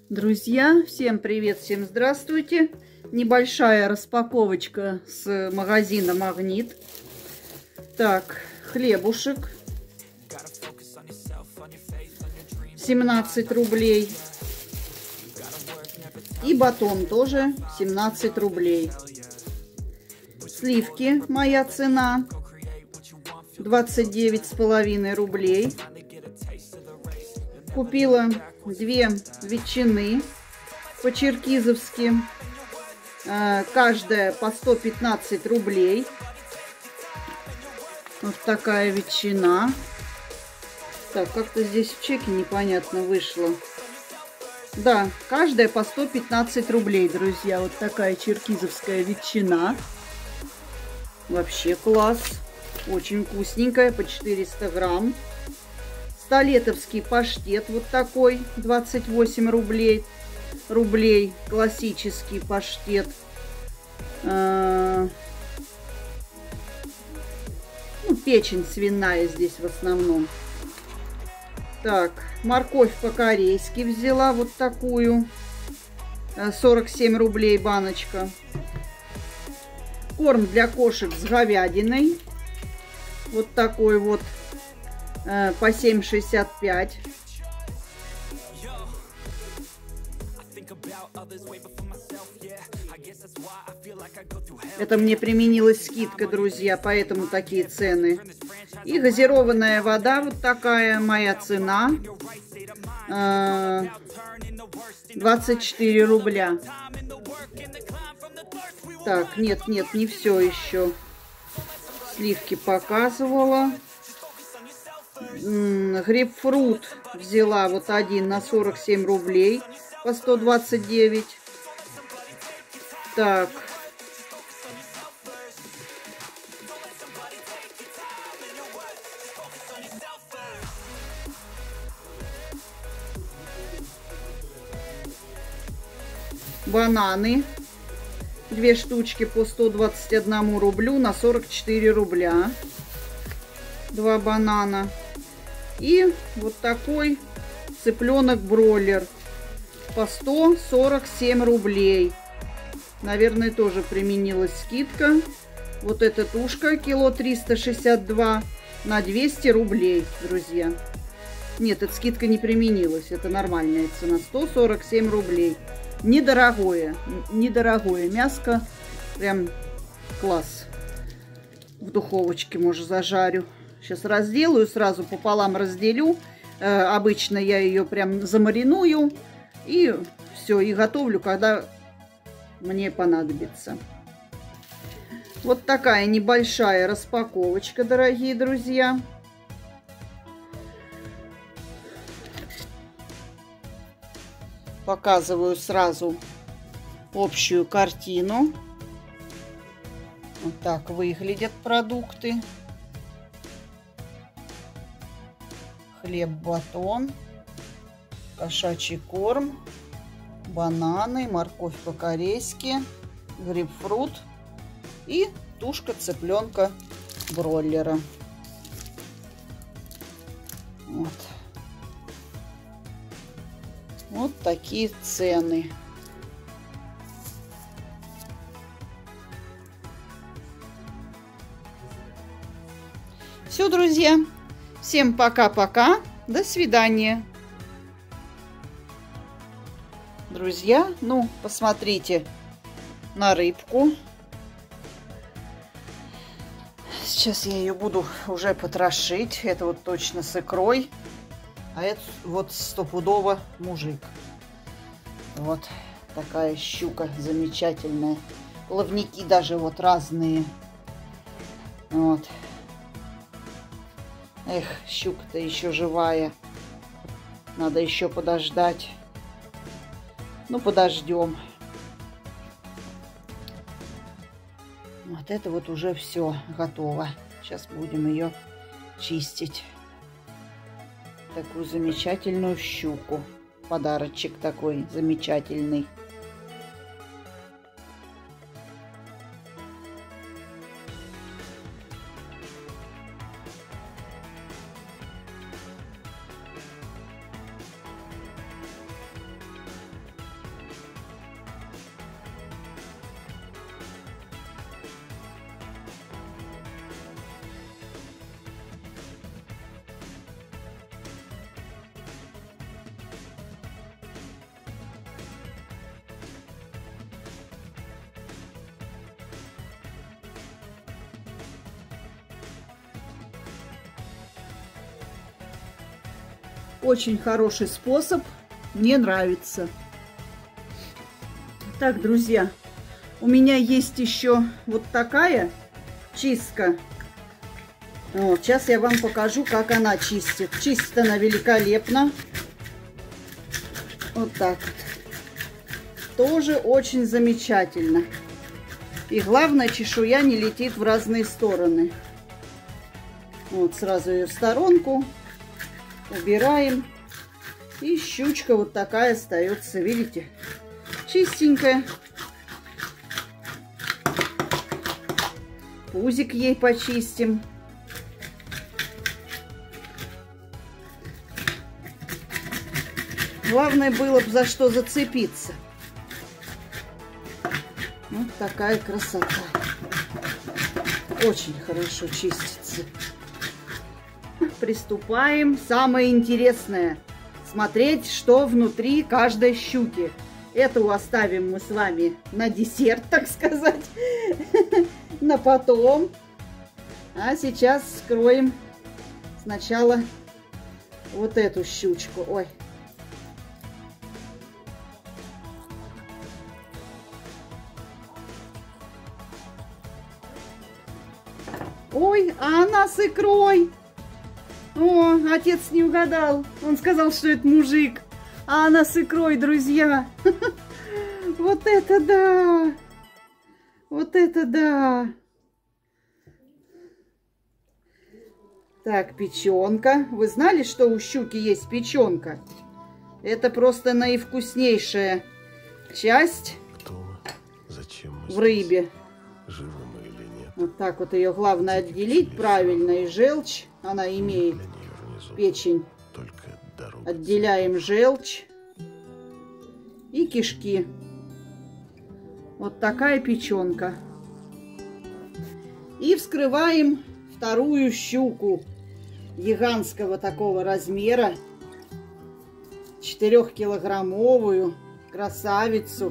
Друзья, всем привет, всем здравствуйте. Небольшая распаковочка с магазина Магнит. Так, хлебушек 17 рублей. И батон тоже 17 рублей. Сливки, моя цена 29,5 рублей. Купила 2 ветчины по-черкизовски. Каждая по 115 рублей. Вот такая ветчина. Так, как-то здесь в чеке непонятно вышло. Да, каждая по 115 рублей, друзья. Вот такая черкизовская ветчина. Вообще класс. Очень вкусненькая, по 400 грамм. Столетовский паштет вот такой, 28 рублей. Классический паштет. Ну, печень свиная здесь в основном. Так, морковь по-корейски взяла вот такую. 47 рублей баночка. Корм для кошек с говядиной. Вот такой вот. По 7,65. Это мне применилась скидка, друзья, поэтому такие цены. И газированная вода вот такая, моя цена 24 рубля. Так, нет, не все еще. Сливки показывала. Грейпфрут взяла вот один на 47 рублей по 129. Так. Бананы. 2 штучки по 121 рублю на 44 рубля. 2 банана. И вот такой цыпленок-бройлер по 147 рублей. Наверное, тоже применилась скидка. Вот эта тушка кило 362 на 200 рублей, друзья. Нет, эта скидка не применилась. Это нормальная цена. 147 рублей. Недорогое мяско. Прям класс. В духовочке, может, зажарю. Сейчас разделаю, сразу пополам разделю. Обычно я ее прям замариную. И все, и готовлю, когда мне понадобится. Вот такая небольшая распаковочка, дорогие друзья. Показываю сразу общую картину. Вот так выглядят продукты. Хлеб, батон, кошачий корм, бананы, морковь по-корейски, грейпфрут и тушка цыпленка бройлера. Вот такие цены. Все, друзья. Всем пока-пока. До свидания. Друзья, ну, посмотрите на рыбку. Сейчас я ее буду уже потрошить. Это вот точно с икрой. А это вот стопудово мужик. Вот такая щука замечательная. Плавники даже вот разные. Вот. Эх, щука-то еще живая. Надо еще подождать. Ну, подождем. Вот это вот уже все готово. Сейчас будем ее чистить. Такую замечательную щуку. Подарочек такой замечательный. Очень хороший способ. Мне нравится. Так, друзья, у меня есть еще вот такая чистка. Вот, сейчас я вам покажу, как она чистит. Чистит она великолепно. Вот так вот. Тоже очень замечательно. И главное, чешуя не летит в разные стороны. Вот, сразу ее в сторонку убираем. И щучка вот такая остается, видите, чистенькая. Пузик ей почистим. Главное было бы за что зацепиться. Вот такая красота. Очень хорошо чистится. Приступаем. Самое интересное. Смотреть, что внутри каждой щуки. Эту оставим мы с вами на десерт, так сказать. На потом. А сейчас вскроем сначала вот эту щучку. Ой. Ой, а она с икрой. О, отец не угадал. Он сказал, что это мужик. А она с икрой, друзья. Вот это да. Вот это да. Так, печенка. Вы знали, что у щуки есть печенка? Это просто наивкуснейшая часть в рыбе. Вот так вот ее главное отделить правильно. И желчь она имеет. Печень. Отделяем желчь. И кишки. Вот такая печенка. И вскрываем вторую щуку. Гигантского такого размера. 4-килограммовую красавицу.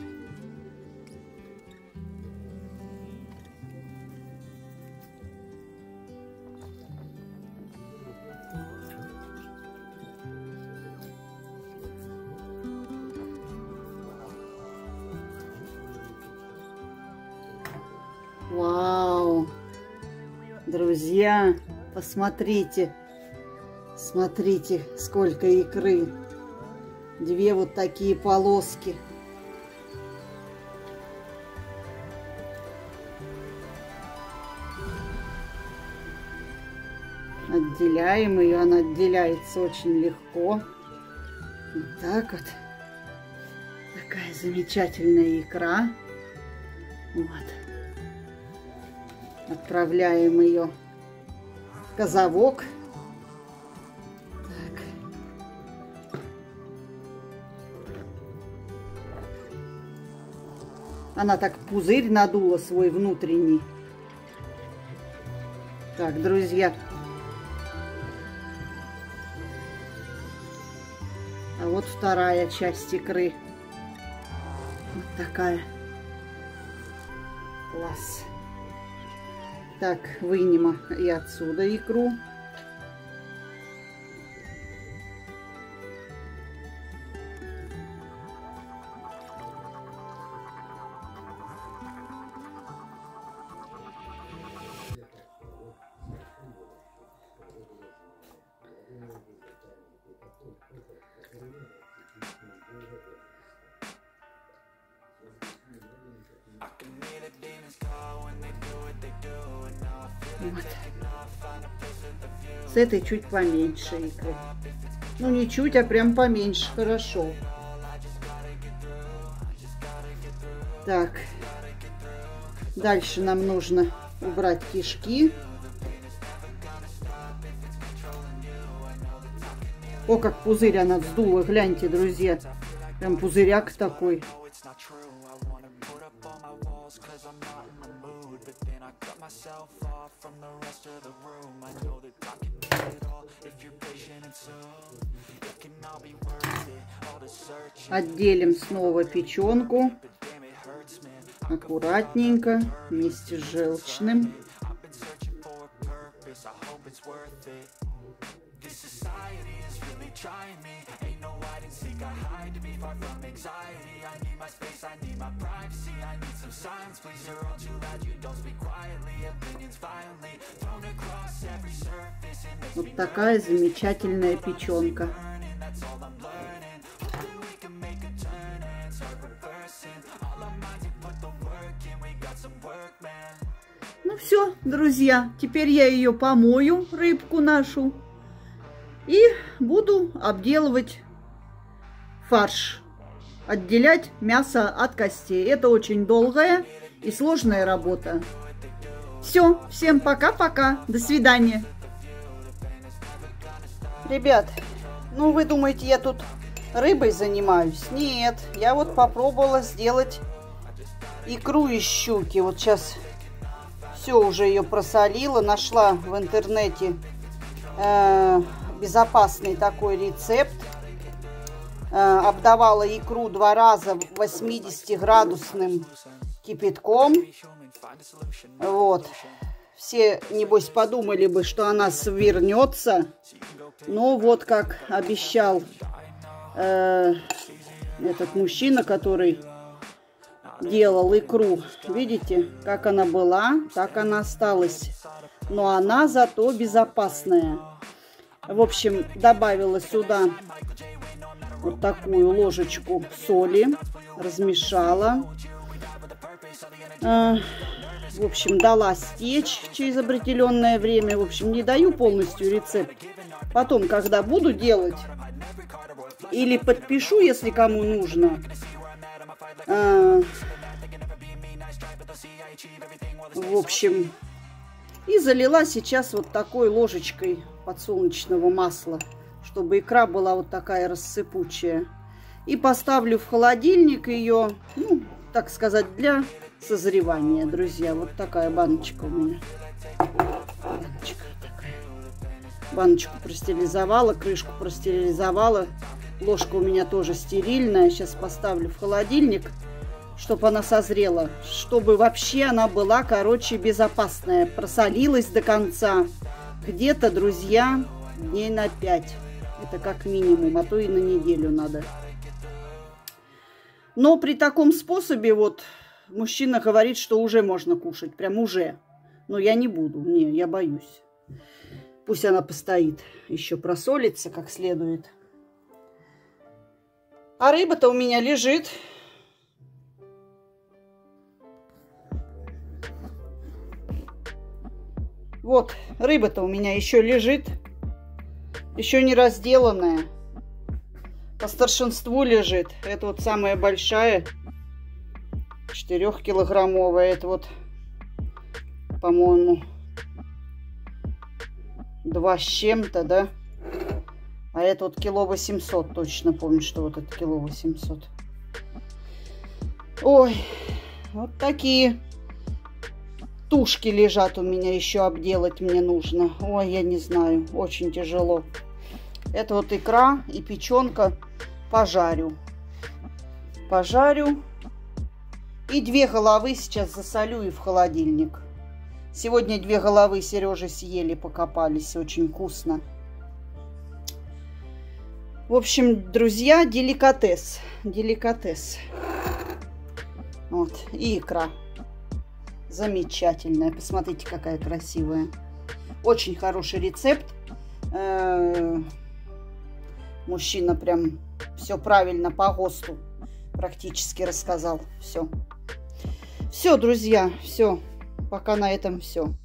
Вау! Друзья, посмотрите. Смотрите, сколько икры. 2 вот такие полоски. Отделяем ее. Она отделяется очень легко. Вот так вот. Такая замечательная икра. Вот. Отправляем ее в казовок. Так. Она так пузырь надула свой внутренний. Так, друзья. А вот вторая часть икры. Вот такая. Класс. Так, вынем и отсюда икру. Вот. С этой чуть поменьше икры. Ну не чуть, а прям поменьше. Хорошо. Так. Дальше нам нужно убрать кишки. О, как пузырь она вздула. Гляньте, друзья. Прям пузыряк такой. Отделим снова печенку. Аккуратненько, вместе с желчным. Вот такая замечательная печенка. Ну все, друзья, теперь я ее помою, рыбку нашу, и буду обделывать фарш, отделять мясо от костей. Это очень долгая и сложная работа. Все, всем пока-пока, до свидания. Ребят, ну вы думаете, я тут рыбой занимаюсь? Нет, я вот попробовала сделать икру из щуки. Вот сейчас все уже ее просолила, нашла в интернете безопасный такой рецепт. Обдавала икру 2 раза 80-градусным кипятком. Вот. Все, небось, подумали бы, что она свернется. Но вот как обещал этот мужчина, который делал икру. Видите, как она была, так она осталась. Но она зато безопасная. В общем, добавила сюда вот такую ложечку соли. Размешала. В общем, дала стечь через определенное время. В общем, не даю полностью рецепт. Потом, когда буду делать, или подпишу, если кому нужно. В общем, и залила сейчас вот такой ложечкой подсолнечного масла, чтобы икра была вот такая рассыпучая. И поставлю в холодильник ее, ну, так сказать, для созревания, друзья. Вот такая баночка у меня. Баночка такая. Баночку простерилизовала, крышку простерилизовала. Ложка у меня тоже стерильная. Сейчас поставлю в холодильник, чтобы она созрела. Чтобы вообще она была, короче, безопасная. Просолилась до конца. Где-то, друзья, дней на 5. Это как минимум, а то и на неделю надо. Но при таком способе вот мужчина говорит, что уже можно кушать. Прям уже. Но я не буду. Не, я боюсь. Пусть она постоит. Еще просолится как следует. А рыба-то у меня лежит. Вот, рыба-то у меня еще лежит. Еще не разделанная. По старшинству лежит. Это вот самая большая. 4-килограммовая. Это вот, по-моему, 2 с чем-то, да? А это вот 800 кило. Точно помню, что вот это 800 кило. Ой, вот такие тушки лежат у меня. Еще обделать мне нужно. Ой, я не знаю. Очень тяжело. Это вот икра и печенка. Пожарю. Пожарю. И 2 головы сейчас засолю и в холодильник. Сегодня 2 головы Сережи съели, покопались. Очень вкусно. В общем, друзья, деликатес. Деликатес. Вот. И икра. Замечательная. Посмотрите, какая красивая. Очень хороший рецепт. Мужчина прям все правильно по ГОСТу практически рассказал. Все. Все, друзья, все. Пока на этом все.